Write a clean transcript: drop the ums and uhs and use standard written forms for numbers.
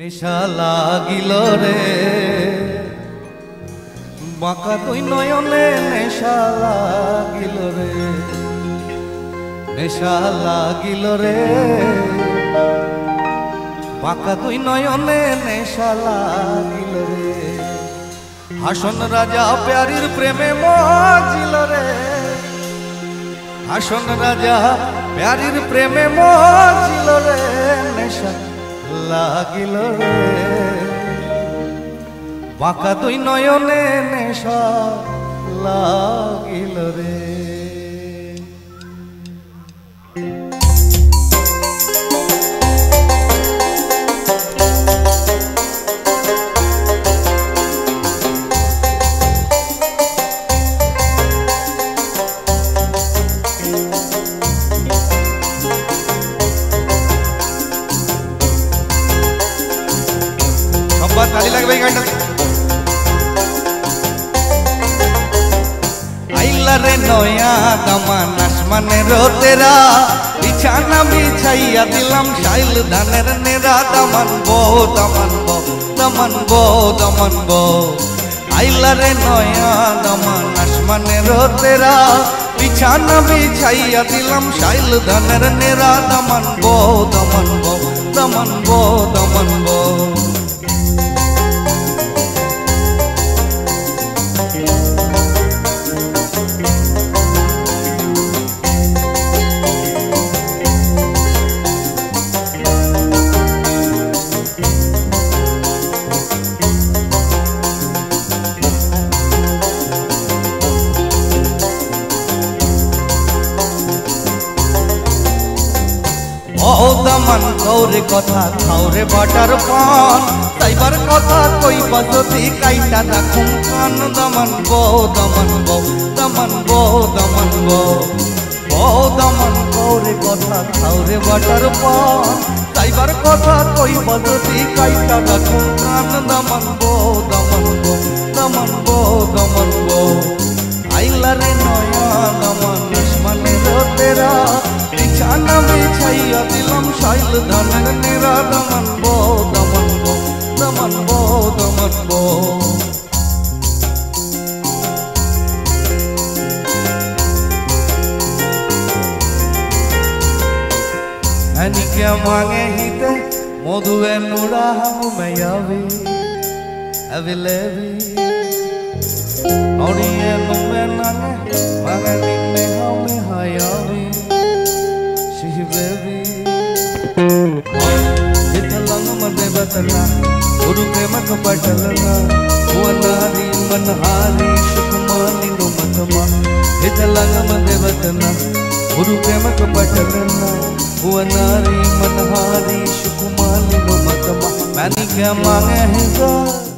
নেশা লাগিল রে বাঁকা তুই নয়নে নেশা লাগিল রে নেশা লাগিল রে বাঁকা তুই নয়নে নেশা লাগিল রে হাসন রাজা প্যারির প্রেমে মজিল রে হাসন রাজা প্যারির প্রেমে মজিল রে নেশা লাগিল রে বাঁকা তুই নয়নে নেশা লাগিল রে ताली लग भाई गाना आइला रे नया दमान आसमाने रो तेरा बिछाना बिछाइया दिलम शाइल धानेर नेरा दमन बो दमन बो दमन बो दमन बो आइला रे नया दमान आसमाने रो तेरा बिछाना बिछाइया दिलम शाइल धानेर नेरा दमन बो दमन बो दमन बो दमन बो ओ दमन कौरे कथा खाओरे बाटार पान ताइबार कथा कोई बजती काइटा राखुम कान दमन बो दमन बो दमन बो दमन बो ओ दमन कौरे कथा खाओरे बाटार पान ताइबार कथा कोई बजती काइटा राखुम कान दमन बो दमन बो दमन बो दमन बो आइला रे नया दमन आसमाने रो तेरा बिछाना बिछाइया दिलम शाइल धानेर नेरा दमन बो दमन बो दमन बो दमन बो मानिके मागे हिते मधुए नुरा हम मैयावी अविलेवी नौड़िए नुमे नाने मागे निन्ने हमें हायावी baby italang madebatana guru prema kapatalana wanari manhari shukmani no matama italang madebatana guru prema kapatalana wanari manhari shukmani no matama manike mage hithe